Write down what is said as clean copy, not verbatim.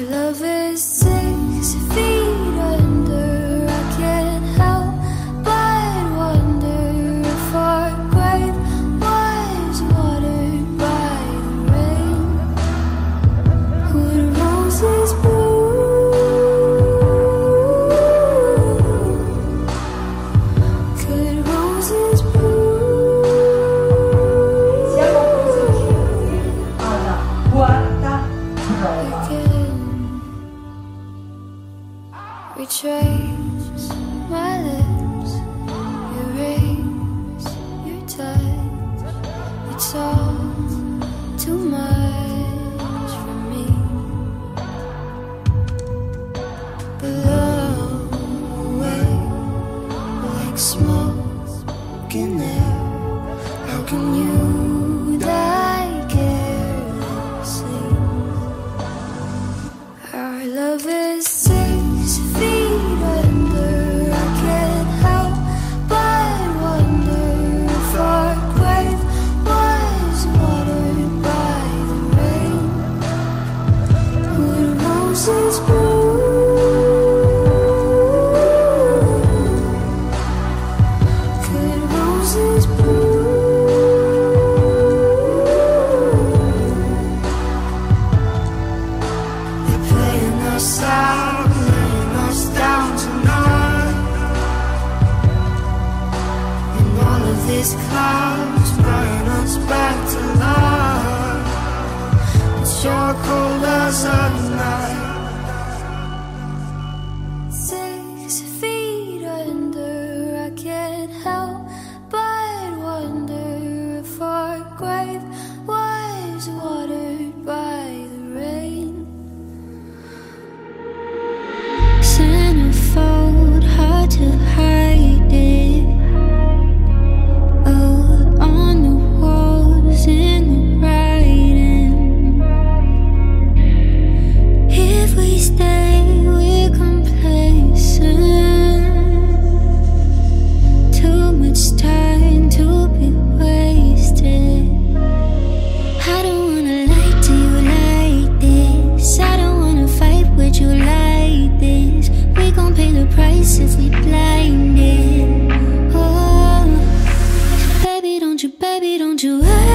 love is 6 feet under. I can't help but wonder if our grave was watered by the rain. Would roses bloom? Could roses bloom? Siamo così alla quarta prova. Retrace my lips, erase your touch. It's all too much for me. Blow away like smoke in air. How can you die carelessly? Our love is 6 feet under. I can't help but wonder if our grave was watered by the rain. Would roses bloom? Could roses bloom? They're playing us out, laying us down tonight. And all of these clouds bring us back to life. It's sure cold as a night. 6 feet under. I can't help but wonder if our grave was watered by the rain. Centerfold, hard to hide it. Oh, on the walls, in the writing. If we stay, we're complacent. Too much time to be wasted. I don't wanna lie to you like this. I don't wanna fight with you like this. We gon' pay the price if we blinded. Oh, baby, don't you